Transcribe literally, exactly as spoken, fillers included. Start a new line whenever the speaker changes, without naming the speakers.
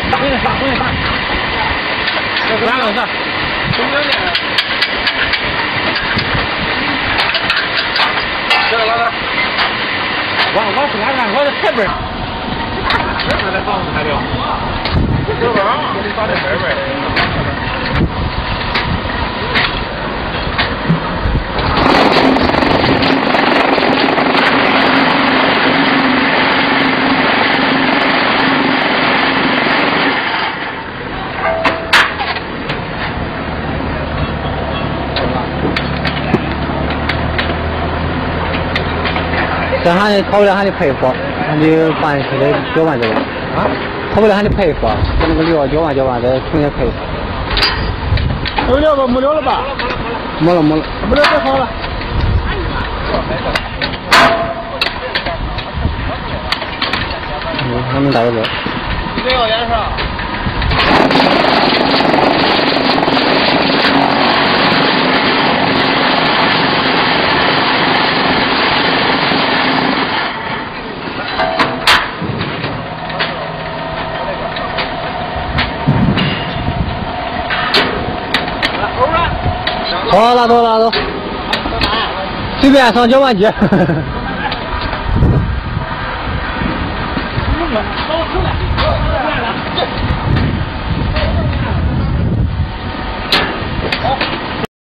回来上，回来上。哪个上？中间的。这个老大。我我是哪个？我是台北。这边的房子还了。这边啊，给你打在这边。
这喊的考不了喊的赔付，喊的办事的九万九万啊，考不了喊的赔付，这那个六九万九万的重新赔。
有了吧？没了了吧？
没了没了，
没了就好了。
嗯，我们打个折。
一百块钱是吧？
好，拿走拿走，随便上九万几。
嗯，好出来。